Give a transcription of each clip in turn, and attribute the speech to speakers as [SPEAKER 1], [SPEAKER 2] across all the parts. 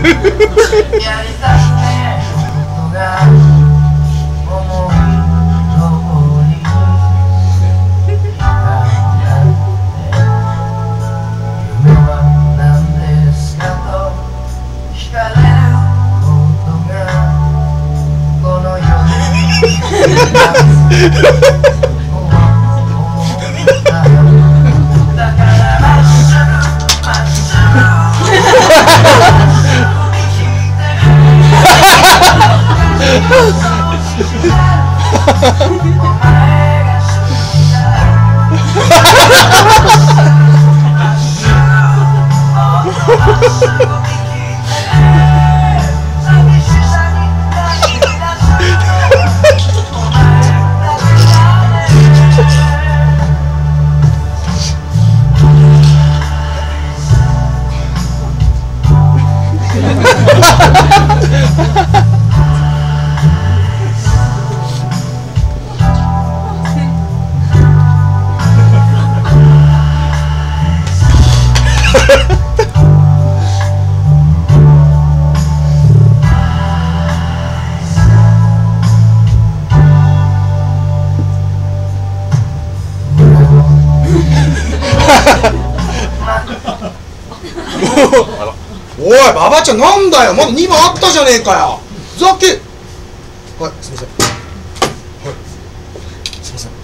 [SPEAKER 1] おい、馬場ちゃんなんだよ、まだ2番あったじゃねえかよ。ふざけ。はい、すいません。はい、すいません。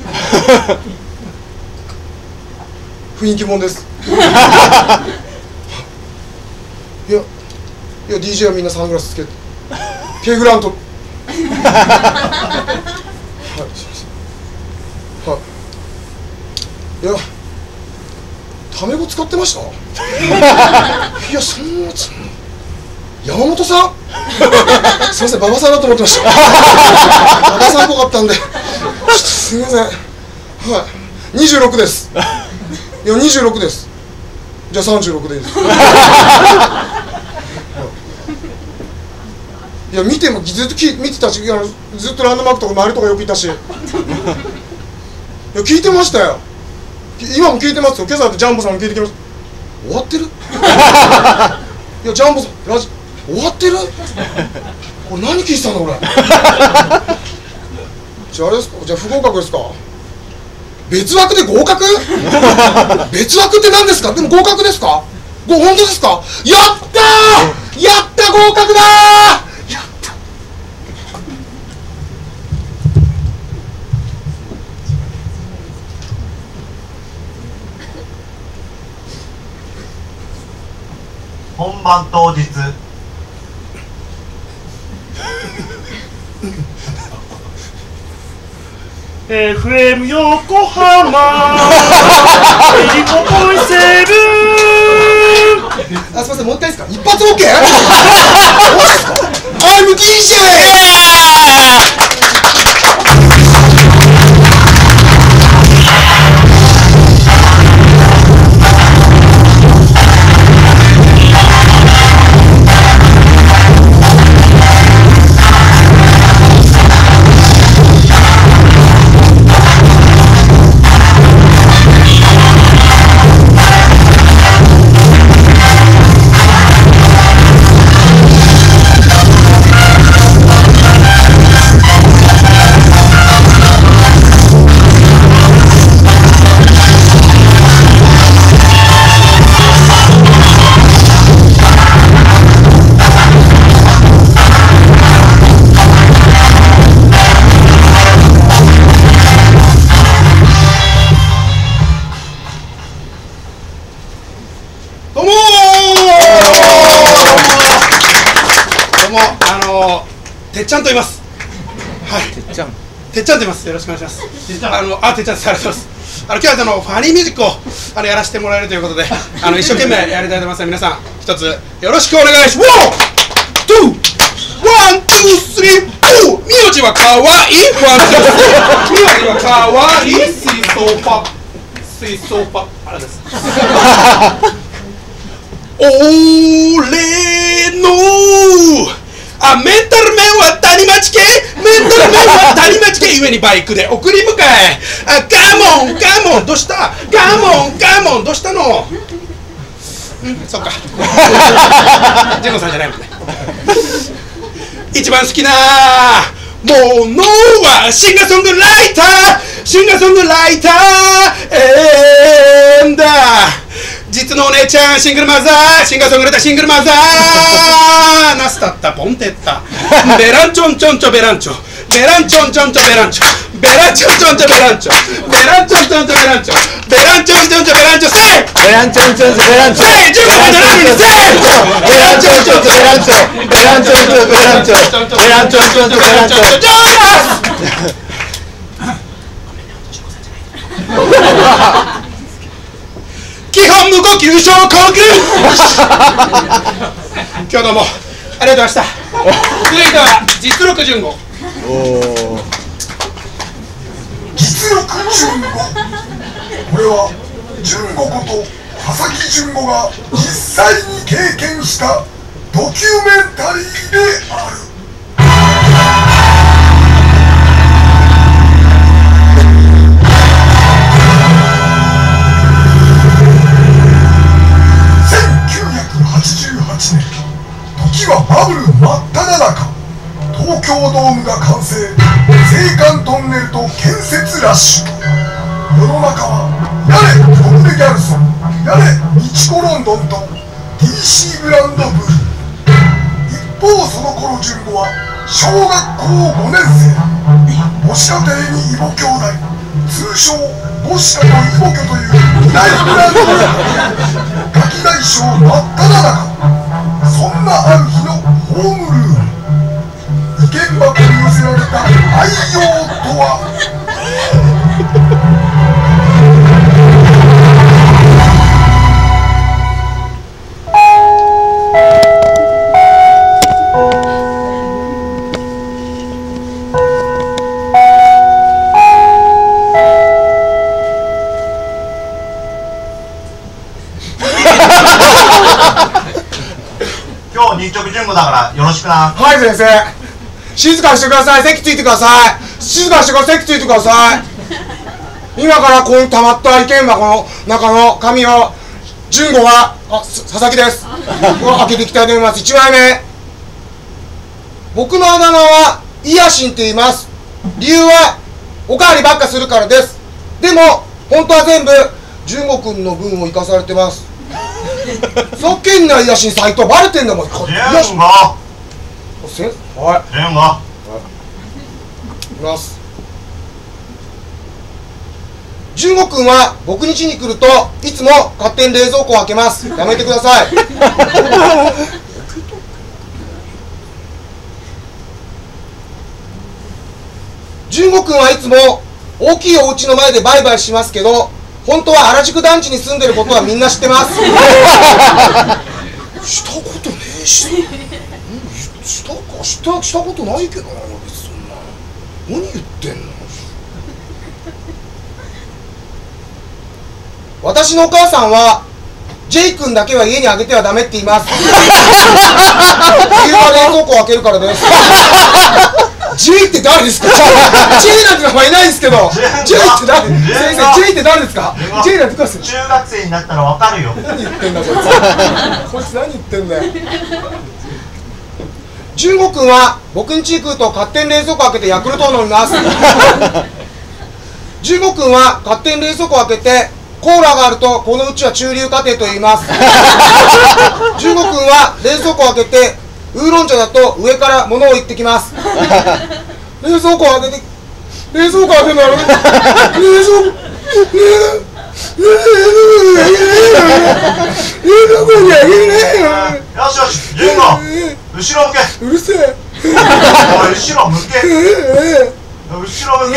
[SPEAKER 1] 雰囲気もんです。いや DJ はみんなサングラスつけてKグラントはい、すいません。はい、いやタメ語使ってました。いや、そんな山本さんすいません、馬場さんだと思ってました。馬場さんっぽかったんで、すいません。はい、26です。いや、26です。じゃあ36でいいです。いや、見てもずっと見てたし、ずっとランドマークとか周りとかよくいたし、いや、聞いてましたよ。今も聞いてますよ。今朝だってジャンボさんも聞いてきました。終わってる。いや、ジャンボさんラジ終わってる。これ何聞いてたんだこれ。じゃああれですか、じゃあ不合格ですか。別枠で合格。別枠って何ですか。でも合格ですか。本当ですか。やったー、やった、合格だー。
[SPEAKER 2] 本番当日
[SPEAKER 3] FM 横浜85.7。
[SPEAKER 1] あ、すみません、もう一回ですか。一発 OK。 どうですか。I'm DJ。 てっちゃんと言います。はい、てっちゃんと言います。よろしくお願いします。てっちゃんです。ありがとうございます。今日はファニーミュージックをやらせてもらえるということで、一生懸命やりたいと思いますので、皆さん一つよろしくお願いします。ワン、ツー、スリー、フォー。名字はかわいい。ワン、ツー、スリー。名字はかわいい。水槽パ。水槽パ。あれです。俺のメンタル面は谷町系。メンタル面は谷町系。上にバイクで送り迎え。カモンカモン、どうした。カモンカモン、どうしたの。
[SPEAKER 2] そっかジェノさんじゃないもんね一番好きなものはシンガーソングライター実のお姉ちゃんシングルマザーシンガーソングライターシングルマザーナスタッタポンテッタベランチョンチョンチョベランチョベランチョンチョンチョベランチョベランチョンチョンチョベランチョベランチョンチョンチョベランチョベランチョンチョンチョベランチョセイ
[SPEAKER 4] ベランチョンチョンチョベランチョ
[SPEAKER 2] セイ15分じゃないのにセイ
[SPEAKER 4] ベランチョンチョンチョベランチョベランチョンチョベランチョベランチョンチョンチョベランチョ
[SPEAKER 2] ジョーナス基本無呼吸症候群今日どうもありがとうございました続いては実力順語
[SPEAKER 1] 実力順語。これは順語こと佐々木順語が実際に経験したドキュメンタリーである。1988年、時はバブル真っ只中。東京ドームが完成、青函トンネルと建設ラッシュ。世の中はやれコムデ・ギャルソン、やれミチコ・ロンドンと DC ブランドブル。一方その頃順子は小学校5年生。母子家庭に異母兄弟、通称母子家の異母家という大ブランドでガキ大将真っ只中。そんなある日のホームルーム、意見箱に寄せられた内容とは。
[SPEAKER 5] 今日日直順語だからよろしくな。
[SPEAKER 1] はい先生、静かにしてください。席ついてください。静かにしてください。席ついてください。今からここに溜まった意見箱の中の紙を順子が佐々木です開けていきたいと思います。1枚目、僕のあだ名はイヤシンって言います。理由はおかわりばっかするからです。でも本当は全部順子くんの分を生かされてます。そっけんなイヤシンサイトバレてんだもん。
[SPEAKER 5] 順語
[SPEAKER 1] はい
[SPEAKER 5] 順語
[SPEAKER 1] いきます。順子くんは僕ん家に来るといつも勝手に冷蔵庫を開けます。やめてください順子くんはいつも大きいお家の前でバイバイしますけど、本当は原宿団地に住んでることはみんな知ってますしたことねえし、したことないけどな。別にそんな何言ってんの。私のお母さんはジェイ君だけは家にあげてはダメって言います理由は冷蔵庫を開けるからですジェイって誰ですか。ジェイなんて名前いないですけど。ジェイって誰。先生、ジェイって誰ですか。ジェイなんて誰ですか。
[SPEAKER 5] 中学生になったらわかるよ。
[SPEAKER 1] 何言ってんだこいつこいつ何言ってんだよ。順子くんは僕ん家に来ると勝手に冷蔵庫開けてヤクルトを飲みます順子くんは勝手に冷蔵庫を開けてコーラがあるとこのうちは中流家庭と言います順子くんは冷蔵庫を開けてウーロン茶だと上から物を言ってきます冷蔵庫を開けて冷蔵庫を開けるのは冷蔵庫
[SPEAKER 5] よしよし、順語後ろ向け。
[SPEAKER 1] うるせえ
[SPEAKER 5] おい後ろ向け。後ろ向け。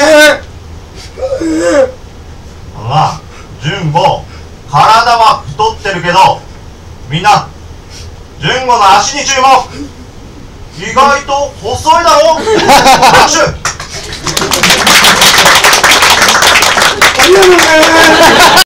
[SPEAKER 5] まあ順語体は太ってるけどみんな順語の足に注目。意外と細いだろ。拍手。
[SPEAKER 1] ありがとうございます